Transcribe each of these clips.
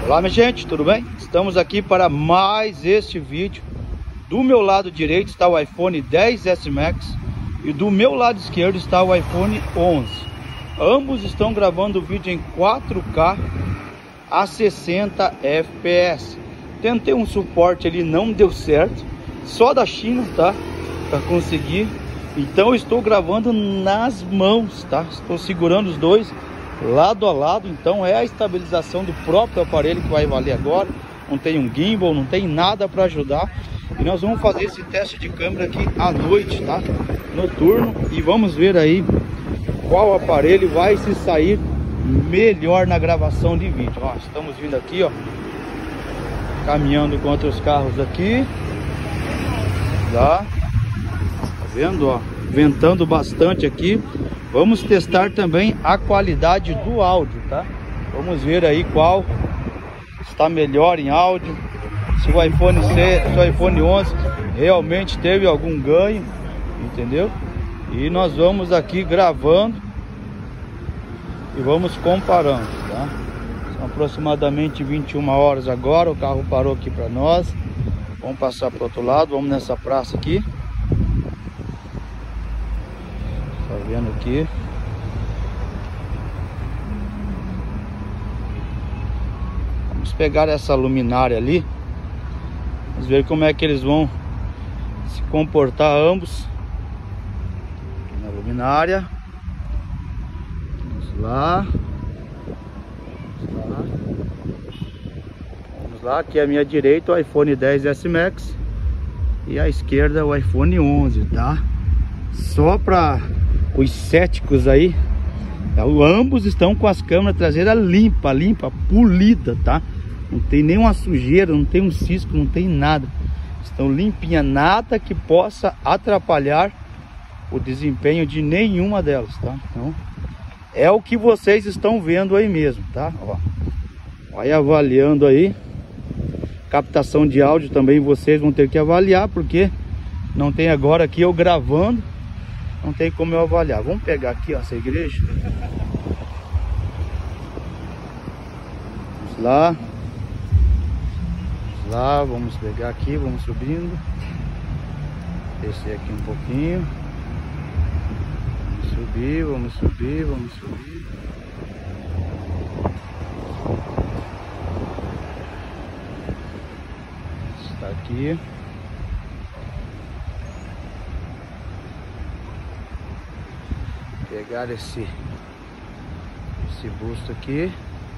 Olá minha gente, tudo bem? Estamos aqui para mais este vídeo. Do meu lado direito está o iPhone XS Max e do meu lado esquerdo está o iPhone 11. Ambos estão gravando o vídeo em 4K a 60 FPS. Tentei um suporte ali, não deu certo, só da China, tá? Para conseguir. Então eu estou gravando nas mãos, tá? Estou segurando os dois lado a lado, então é a estabilização do próprio aparelho que vai valer agora. Não tem um gimbal, não tem nada para ajudar. E nós vamos fazer esse teste de câmera aqui à noite, tá? Noturno, e vamos ver aí qual aparelho vai se sair melhor na gravação de vídeo. Ó, estamos vindo aqui, ó, caminhando com outros carros aqui. Tá vendo, ó, ventando bastante aqui. Vamos testar também a qualidade do áudio, tá? Vamos ver aí qual está melhor em áudio. Se o iPhone 11 realmente teve algum ganho, entendeu? E nós vamos aqui gravando e vamos comparando, tá? São aproximadamente 21 horas agora. O carro parou aqui para nós. Vamos passar para o outro lado. Vamos nessa praça aqui. Tá vendo aqui? Vamos pegar essa luminária ali. Vamos ver como é que eles vão se comportar ambos. Aqui na luminária. Vamos lá. Vamos lá. Aqui à minha direita o iPhone XS Max e à esquerda o iPhone 11, tá? Só para os céticos aí, ambos estão com as câmeras traseiras limpa, polida, tá? Não tem nenhuma sujeira, não tem um cisco, não tem nada. Estão limpinhas, nada que possa atrapalhar o desempenho de nenhuma delas, tá? Então, é o que vocês estão vendo aí mesmo, tá? Ó, vai avaliando aí. Captação de áudio também vocês vão ter que avaliar, porque não tem agora aqui eu gravando. Não tem como eu avaliar. Vamos pegar aqui, ó, essa igreja. Vamos lá. Vamos lá, vamos pegar aqui, vamos subindo. Descer aqui um pouquinho. Vamos subir, vamos subir, vamos subir. Está aqui. Pegar esse busto aqui.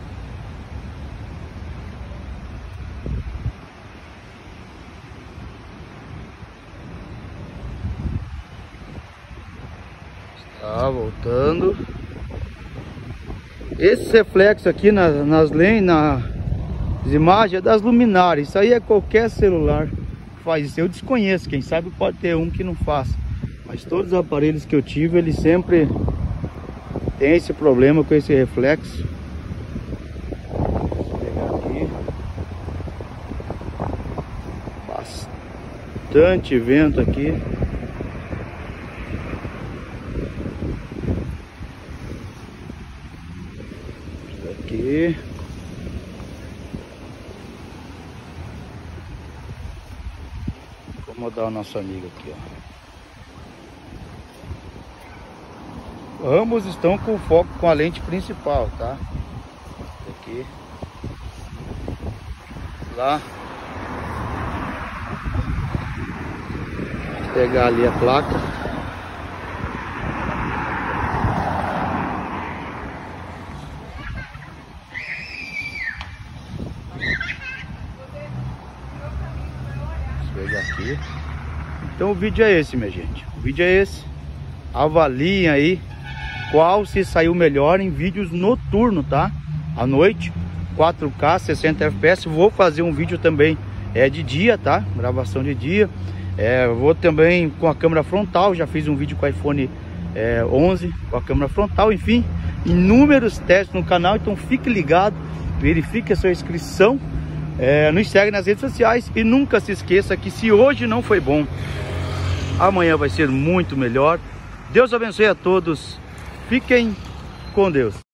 Está voltando. Esse reflexo aqui nas imagens é das luminárias. Isso aí é qualquer celular que faz isso. Eu desconheço, quem sabe pode ter um que não faça. Mas todos os aparelhos que eu tive, eles sempre tem esse problema com esse reflexo. Vou pegar aqui. Bastante vento aqui. Isso aqui. Vou acomodar o nosso amigo aqui, ó. Ambos estão com foco com a lente principal, tá? Aqui. Lá. Vou pegar ali a placa. Vou pegar aqui. Então o vídeo é esse, minha gente. O vídeo é esse. Avaliem aí qual se saiu melhor em vídeos noturnos, tá? À noite, 4K, 60 FPS. Vou fazer um vídeo também de dia, tá? Gravação de dia. Vou também com a câmera frontal. Já fiz um vídeo com o iPhone 11 com a câmera frontal. Enfim, inúmeros testes no canal. Então fique ligado, verifique a sua inscrição, nos segue nas redes sociais. E nunca se esqueça que se hoje não foi bom, amanhã vai ser muito melhor. Deus abençoe a todos. Fiquem com Deus.